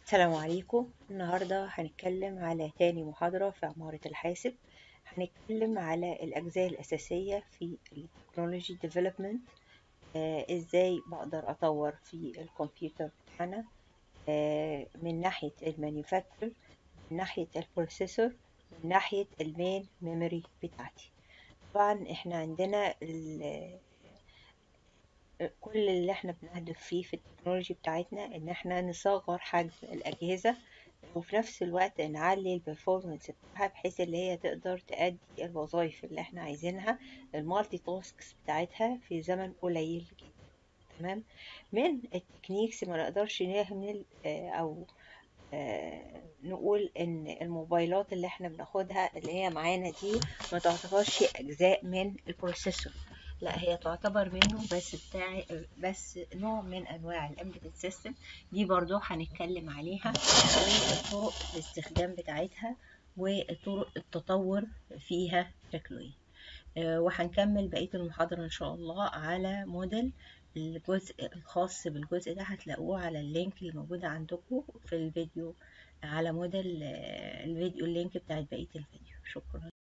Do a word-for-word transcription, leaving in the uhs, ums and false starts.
السلام عليكم. النهاردة هنتكلم على تاني محاضرة في عمارة الحاسب. هنتكلم على الأجزاء الأساسية في التكنولوجي ديفلوبمنت. آه إزاي بقدر أطور في الكمبيوتر بتاعنا، آه من ناحية المانيفاكتشر، من ناحية البروسيسور، من ناحية المين ميموري بتاعتي. طبعا احنا عندنا كل اللي احنا بنهدف فيه في التكنولوجي بتاعتنا ان احنا نصغر حجم الأجهزة، وفي نفس الوقت نعلي البرفورمانس بتاعها بحيث اللي هي تقدر تأدي الوظائف اللي احنا عايزينها، المالتي تاسكس بتاعتها في زمن قليل جدا. تمام. من التكنيكس ما نقدرش نهمل آه، او آه، نقول ان الموبايلات اللي احنا بناخدها اللي هي معانا دي ما تعتبرش اجزاء من البروسيسور، لا هي تعتبر منه بس بتاع بس نوع من انواع الامبيدد سيستم. دي برضو هنتكلم عليها وطرق الاستخدام بتاعتها وطرق التطور فيها شكله ايه. آه، وهنكمل بقية المحاضرة إن شاء الله على موديل الجزء الخاص بالجزء ده، هتلاقوه على اللينك اللي موجود عندكم في الفيديو، على موديل آه، الفيديو اللينك بتاعت بقية الفيديو. شكرا.